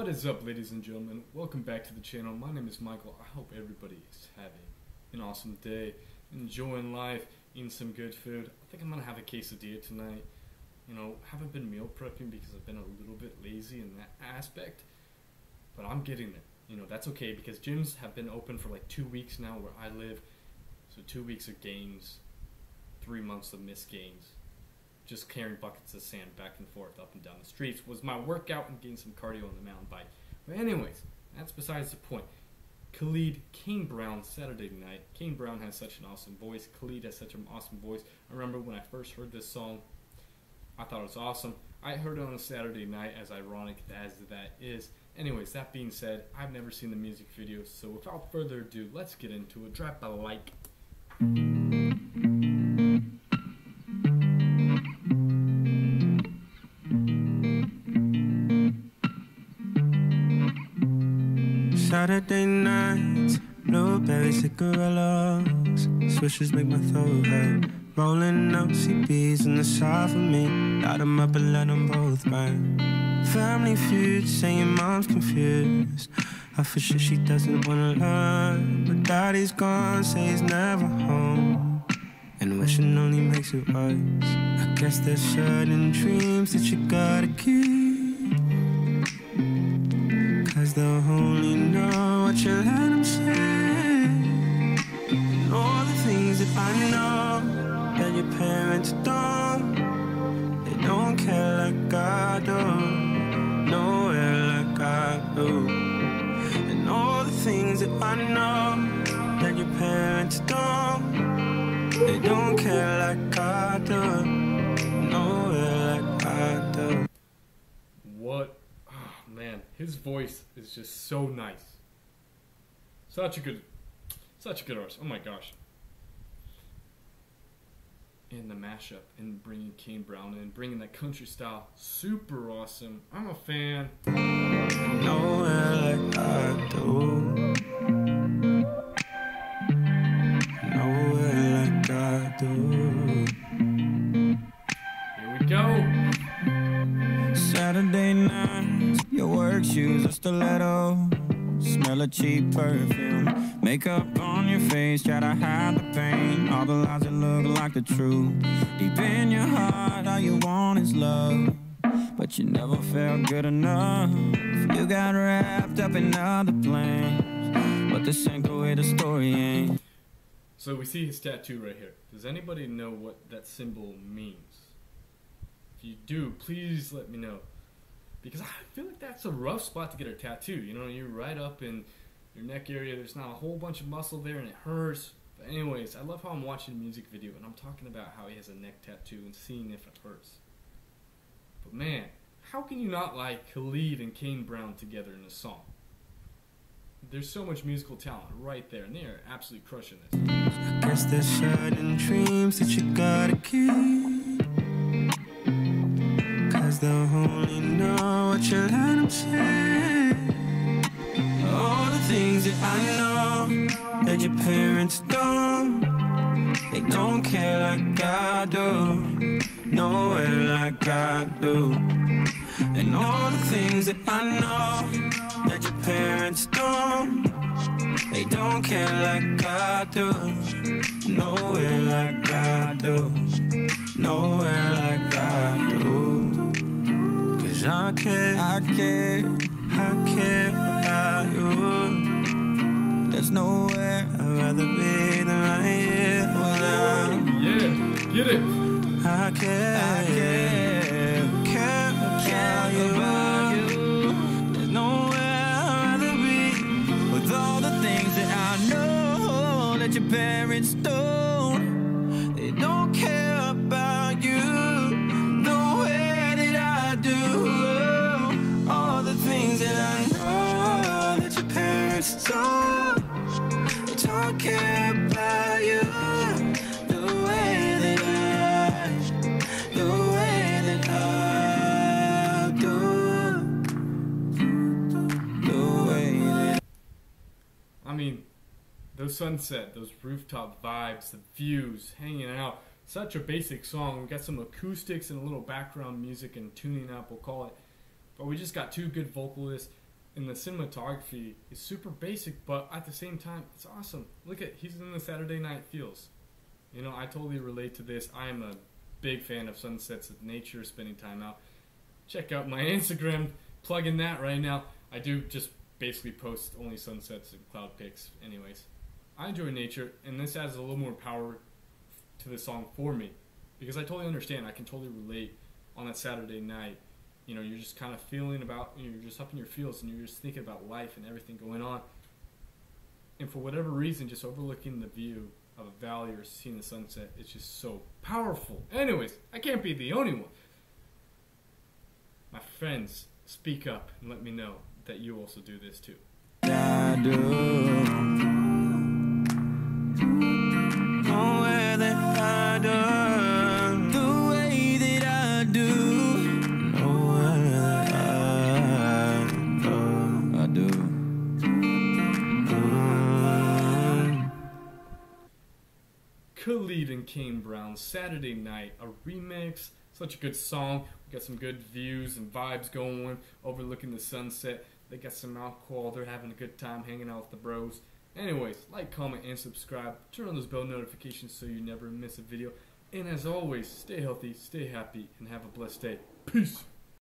What is up, ladies and gentlemen? Welcome back to the channel. My name is Michael. I hope everybody is having an awesome day, enjoying life, eating some good food. I think I'm gonna have a quesadilla tonight. You know, haven't been meal prepping because I've been a little bit lazy in that aspect, but I'm getting it. You know, that's okay because gyms have been open for like 2 weeks now where I live. So 2 weeks of gains, 3 months of missed gains. Just carrying buckets of sand back and forth up and down the streets was my workout and getting some cardio on the mountain bike. But anyways, that's besides the point. Khalid, Kane Brown, Saturday night. Kane Brown has such an awesome voice. Khalid has such an awesome voice. I remember when I first heard this song, I thought it was awesome. I heard it on a Saturday night, as ironic as that is. Anyways, that being said, I've never seen the music video, so without further ado, let's get into it. Drop a like. Saturday nights, blueberry cigarillos, swishes make my throat hurt. Rolling up CBs in the side for me, light them up and let them both burn. Family feud, saying mom's confused. I for sure she doesn't wanna learn, but daddy's gone, say he's never home. And wishing only makes it worse. I guess there's certain dreams that you gotta keep, 'cause they'll only know what you let them say. And all the things that I know that your parents don't, they don't care like I do, nowhere like I do. And all the things that I know that your parents don't, they don't care like I do, nowhere like I do. What? Oh man, his voice is just so nice. Such a good artist. Oh my gosh. And the mashup and bringing Kane Brown in, bringing that country style, super awesome. I'm a fan. Nowhere like I do, nowhere like I do. Here we go. Saturday night, your work shoes are stiletto, smell of cheap perfume, makeup on your face, try to hide the pain, all the lies that look like the truth. Deep in your heart, all you want is love, but you never felt good enough. You got wrapped up in other plans, but this ain't the way the story ain't. So we see his tattoo right here. Does anybody know what that symbol means? If you do, please let me know. Because I feel like that's a rough spot to get a tattoo. You know, you're right up in your neck area. There's not a whole bunch of muscle there and it hurts. But anyways, I love how I'm watching a music video and I'm talking about how he has a neck tattoo and seeing if it hurts. But man, how can you not like Khalid and Kane Brown together in a song? There's so much musical talent right there and they're absolutely crushing this. I guess there's certain dreams that you gotta keep, 'cause they'll only know what you let them say. All the things that I know that your parents don't, they don't care like I do, nowhere like I do. And all the things that I know that your parents don't, they don't care like I do, nowhere like I do, nowhere like I do. 'Cause I care about you. There's nowhere I'd rather be than right here without. Yeah, get it. I care about you. There's nowhere I'd rather be with all the things that I know that your parents don't. They don't care about you the way that I do. All the things that I know that your parents don't. They don't care about you the way that I do. The way that I mean, those sunset, those rooftop vibes, the views, hanging out. Such a basic song. We got some acoustics and a little background music and tuning up, we'll call it. But we just got two good vocalists. And the cinematography is super basic, but at the same time, it's awesome. Look at, he's in the Saturday night feels. You know, I totally relate to this. I am a big fan of sunsets of nature, spending time out. Check out my Instagram, plugging that right now. I do just basically post only sunsets and cloud pics anyways. I enjoy nature, and this adds a little more power to the song for me, because I totally understand. I can totally relate on that Saturday night. You know, you're just kind of feeling about, you're just up in your feels, and you're just thinking about life and everything going on. And for whatever reason, just overlooking the view of a valley or seeing the sunset, it's just so powerful. Anyways, I can't be the only one. My friends, speak up and let me know that you also do this too. I do. Oh, where that I do. The way that I do. Oh, where I do. Khalid and Kane Brown, Saturday Night, a remix. Such a good song. We got some good views and vibes going, overlooking the sunset. They got some alcohol. They're having a good time hanging out with the bros. Anyways, like, comment, and subscribe. Turn on those bell notifications so you never miss a video. And as always, stay healthy, stay happy, and have a blessed day. Peace.